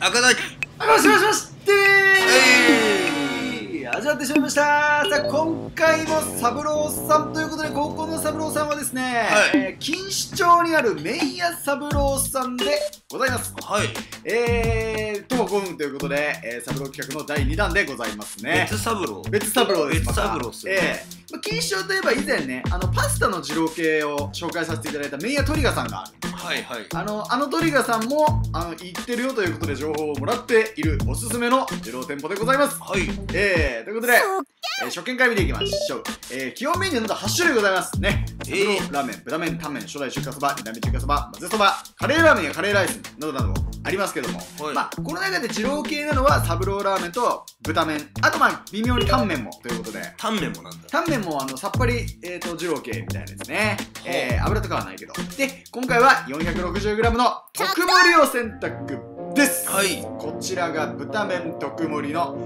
赤崎。 もしもしもし始まってしまいました。さあ今回も三郎さんということで、高校の三郎さんはですね、錦糸町にある麺屋三郎さんでございます。 はい。 とも5分ということで、三郎企画の第2弾でございますね。 別三郎。 別三郎です。 別三郎っすよね。 錦糸町といえば以前ね、パスタの二郎系を紹介させていただいた麺屋トリガさんがはいはい。 あのトリガさんも行ってるよということで情報をもらっているおすすめの二郎店舗でございます。 はい。 ということで、初見から見ていきましょう。基本メニューなど8種類ございますね。ラーメン、豚麺、タンメン、初代中華そば、2代目中華そば、混ぜそば、カレーラーメンやカレーライスなどなどありますけども、まあこの中で二郎系なのは三郎ラーメンと豚麺、あとまあ微妙にタンメンもということで、 タンメンもなんだ。 タンメンもさっぱり二郎系みたいなですね。油とかはないけど。で、今回は 460g の特盛りを選択です。 はい。 こちらが豚麺特盛りの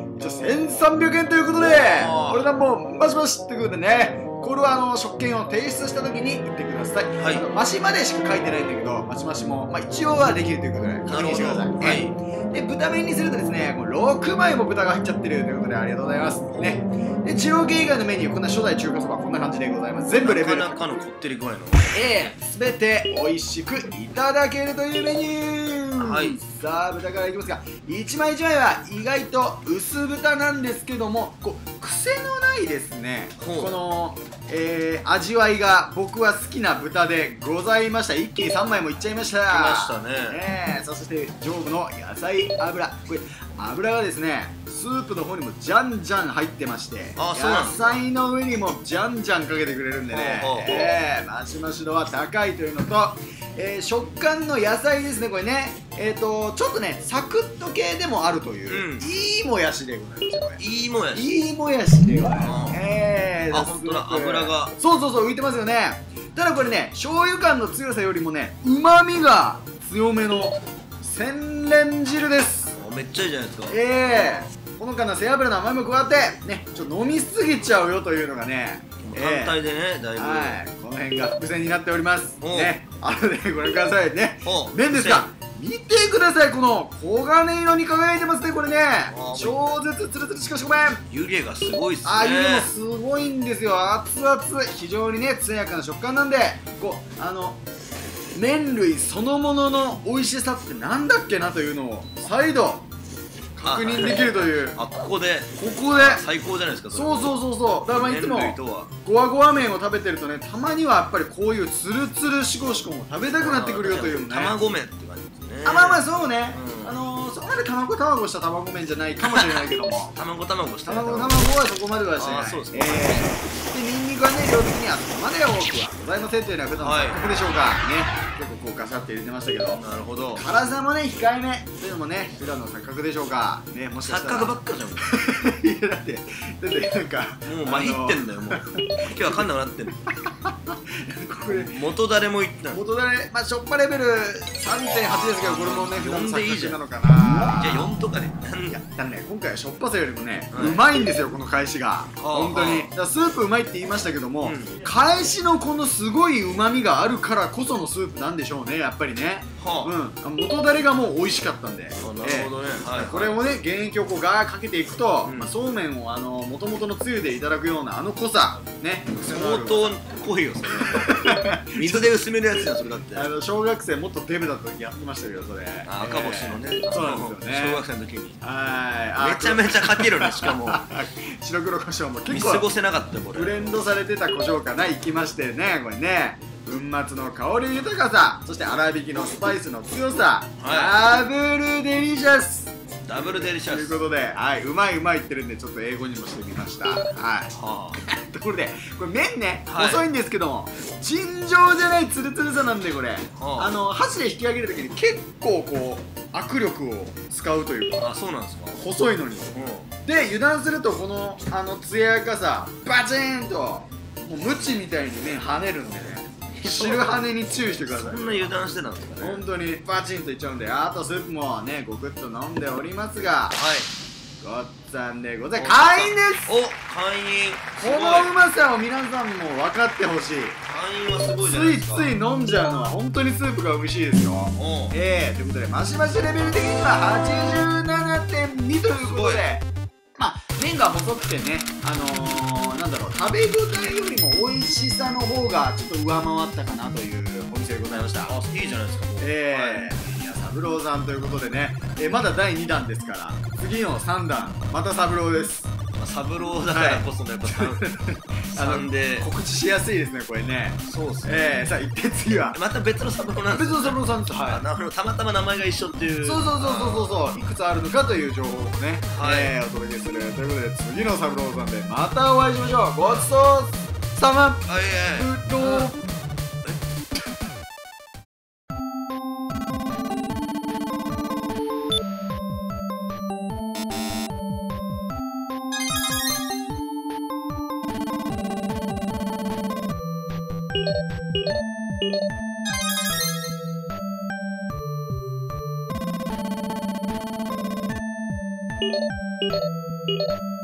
1300円ということで、お値段もマシマシってことでね、これは食券を提出した時に言ってください。はい。マシまでしか書いてないんだけど、マシマシも、まあ、一応はできるということで確認してください。はい。で、豚麺にするとですね、これ6枚も豚が入っちゃってるということでありがとうございます。ね。で、二郎系以外のメニュー、こんな初代中華そばこんな感じでございます。全部レベル。 なかなかのこってり具合の。 すべて美味しくいただけるというメニュー。はい。さあ、豚からいきますが、一枚一枚は意外と薄豚なんですけども、こう癖のないですね、この、味わいが僕は好きな豚でございました。一気に3枚もいっちゃいました。 きましたね。 そして上部の野菜油、これ油がですね、スープの方にもじゃんじゃん入ってまして、野菜の上にもじゃんじゃんかけてくれるんでね、マシマシ度は高いというのと、食感の野菜ですね、これね、ちょっとね、サクッと系でもあるという、いいもやしでございます。これいいもやし。 いいもやしでございます。 本当だ、油が。 そう浮いてますよね。ただこれね、醤油感の強さよりもね、うまみが強めの千連汁です。 めっちゃいいじゃないですか。 ほのかな背脂の甘みも加わってね、ちょっと飲みすぎちゃうよというのがね、 単体でね、だいぶこの辺が伏線になっておりますね。後でご覧くださいね。麺ですが、見てください、この黄金色に輝いてますね、これね。超絶ツルツルしかしごめん。 湯気がすごいっすね。 湯気もすごいんですよ。熱々、非常にね艶やかな食感なんで、こう麺類そのものの美味しさってなんだっけなというのを再度確認できるという。 ここで最高じゃないですか。 そうだからまあいつもゴワゴワ麺を食べてるとね、たまにはやっぱりこういうツルツルシコシコも食べたくなってくるよというね。 卵麺って感じですね。 まあそうね、そこまで卵した卵麺じゃないかもしれないけども卵した卵はそこまではしてない。でニンニクはね、量的にはそこまでは多くはございませんというのは普段の錯覚でしょうかね。結構こうガシャって入れてましたけど、 なるほど。 辛さもね控えめというのもね、普段の錯覚でしょうかね。もしかしたら錯覚ばっかじゃん。 いやだってなんかもうまひってんだよ。もう今日わかんなくなってんの。元誰も言ってない。 元誰、まあしょっぱレベル 3.8 ですけど、これもね普段の錯覚なのかな。 じゃあ4とかで。 いやだね、今回はしょっぱさよりもね、うまいんですよ、この返しが。本当にスープうまいって言いましたけども、返しのこのすごいうまみがあるからこそのスープなんでしょうね、やっぱりね。元だれがもう美味しかったんで、なるほどね。 これをね、原液をこうガーかけていくと、そうめんをもともとのつゆでいただくような濃さね。 相当濃いよ、それ。水で薄めるやつじゃん、それだって。 小学生もっとデブだった時やってましたけど、それ。 赤星のね。 そうなんですよね、 小学生の時に。 めちゃめちゃかけるね、しかも。 白黒胡椒も結構見過ごせなかったよ、これ。 ブレンドされてた胡椒かな、いきましてね、これね。粉末の香り豊かさ、そして粗挽きのスパイスの強さ、ダブルデリシャスダブルデリシャスということで、うまい言ってるんでちょっと英語にもしてみました。ところでこれ麺ね、細いんですけども尋常じゃないツルツルさなんで、これ箸で引き上げるときに結構こう握力を使うというか。 そうなんですか。 細いのに。で油断するとこの艶やかさバチーンともうムチみたいに麺跳ねるんでね、汁跳ねに注意してください。 そんな油断してたんですかね。 本当にバチンといっちゃうんで、あとスープもねごくっと飲んでおりますが、ごっつぁんでございます。会員です。 会員。 このうまさを皆さんも分かってほしい。 隊員はすごいじゃないですか。 ついつい飲んじゃうのは本当にスープが美味しいですよ。ということでマシマシレベル的には 87.2 ということで、まあ麺が細くてね、なんだろう、食べ応えよりも美味しさの方がちょっと上回ったかなというお店でございました。 あ、いいじゃないですか。もう宮三郎さんということでね、まだ第2弾ですから、次の3弾また三郎です。 三郎だからこそのやっぱ3で告知しやすいですね、これね。 そうですね。 さあ一定次はまた別の三郎なんです別の三郎さんです。はい、 たまたま名前が一緒っていう。 そういくつあるのかという情報をね、お届けするということで、次の三郎さんでまたお会いしましょう。ごちそうさまうどん。you